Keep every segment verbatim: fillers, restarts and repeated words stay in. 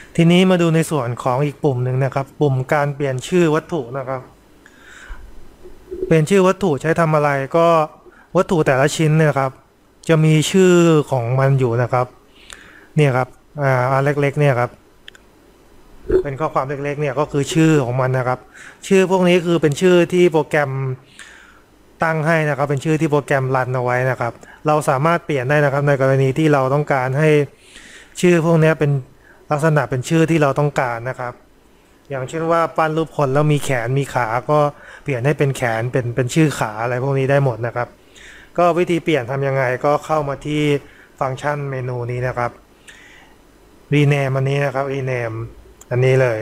ทีนี้มาดูในส่วนของอีกปุ่มหนึ่งนะครับปุ่มการเปลี่ยนชื่อวัตถุนะครับเปลี่ยนชื่อวัตถุใช้ทำอะไรก็วัตถุแต่ละชิ้นเนี่ยครับจะมีชื่อของมันอยู่นะครับเนี่ยครับอ่าอันเล็กๆเนี่ยครับเป็นข้อความเล็กๆเนี่ยก็คือชื่อของมันนะครับชื่อพวกนี้คือเป็นชื่อที่โปรแกรมตั้งให้นะครับเป็นชื่อที่โปรแกรมรันเอาไว้นะครับเราสามารถเปลี่ยนได้นะครับในกรณีที่เราต้องการให้ชื่อพวกนี้เป็นลักษณะเป็นชื่อที่เราต้องการนะครับอย่างเช่นว่าปั้นรูปคนแล้วมีแขนมีขาก็เปลี่ยนให้เป็นแขนเป็นเป็นชื่อขาอะไรพวกนี้ได้หมดนะครับก็วิธีเปลี่ยนทำยังไงก็เข้ามาที่ฟังก์ชันเมนูนี้นะครับ rename อันนี้นะครับ rename อันนี้เลย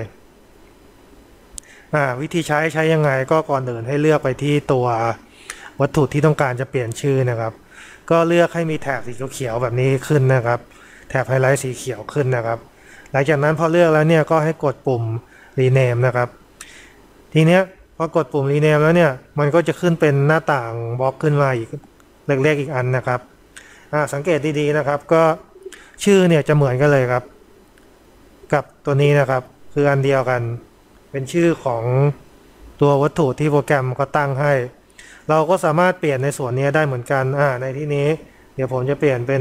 วิธีใช้ใช้ยังไงก็ก่อนอื่นให้เลือกไปที่ตัววัตถุที่ต้องการจะเปลี่ยนชื่อนะครับก็เลือกให้มีแถบสีเขียวแบบนี้ขึ้นนะครับแถบไฮไลท์สีเขียวขึ้นนะครับหลังจากนั้นพอเลือกแล้วเนี่ยก็ให้กดปุ่ม rename นะครับทีเนี้ยพอกดปุ่ม rename แล้วเนี่ยมันก็จะขึ้นเป็นหน้าต่างบล็อกขึ้นมาอีกเล็กๆอีกอันนะครับสังเกตดีๆนะครับก็ชื่อเนี่ยจะเหมือนกันเลยครับกับตัวนี้นะครับคืออันเดียวกันเป็นชื่อของตัววัตถุที่โปรแกรมก็ตั้งให้เราก็สามารถเปลี่ยนในส่วนนี้ได้เหมือนกันในที่นี้เดี๋ยวผมจะเปลี่ยนเป็น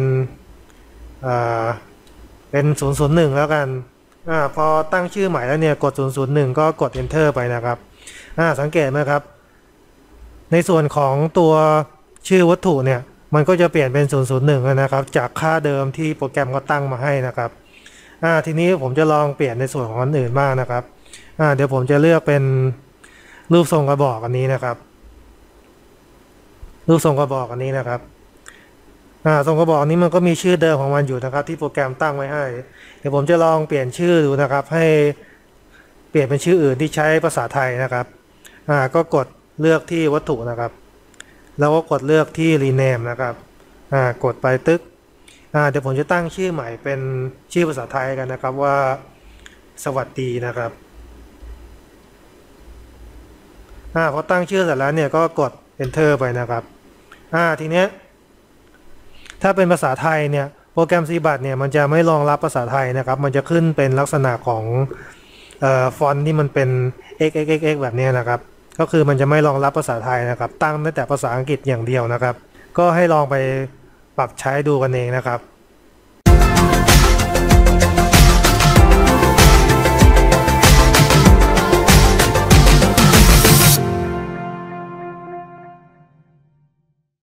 เป็นศูนย์ศูนย์หนึ่งแล้วกันอพอตั้งชื่อใหม่แล้วเนี่ยกดศูนย์ศูนย์หนึ่งก็กด enter ไปนะครับสังเกตไหมครับในส่วนของตัวชื่อวัตถุเนี่ยมันก็จะเปลี่ยนเป็นศูนย์ศูนย์หนึ่งนะครับจากค่าเดิมที่โปรแกรมก็ตั้งมาให้นะครับทีนี้ผมจะลองเปลี่ยนในส่วนของอันอื่นบ้างนะครับเดี๋ยวผมจะเลือกเป็นรูปทรงกระบอกอันนี้นะครับรูปทรงกระบอกอันนี้นะครับอ่าทรงกระบอกนี้มันก็มีชื่อเดิมของมันอยู่นะครับที่โปรแกรมตั้งไว้ให้เดี๋ยวผมจะลองเปลี่ยนชื่อดูนะครับให้เปลี่ยนเป็นชื่ออื่นที่ใช้ภาษาไทยนะครับอ่าก็กดเลือกที่วัตถุนะครับแล้วก็กดเลือกที่ rename นะครับอ่ากดไปตึ๊กอ่าเดี๋ยวผมจะตั้งชื่อใหม่เป็นชื่อภาษาไทยกันนะครับว่าสวัสดีนะครับอ่าพอตั้งชื่อเสร็จแล้วเนี่ยก็กด enter ไปนะครับอ่าทีเนี้ยถ้าเป็นภาษาไทยเนี่ยโปรแกรม ซี บัต เนี่ยมันจะไม่รองรับภาษาไทยนะครับมันจะขึ้นเป็นลักษณะของเอ่อฟอนต์ที่มันเป็น xxxx แบบนี้นะครับก็คือมันจะไม่รองรับภาษาไทยนะครับตั้งได้แต่ภาษาอังกฤษอย่างเดียวนะครับก็ให้ลองไปปรับใช้ดูกันเองนะครับ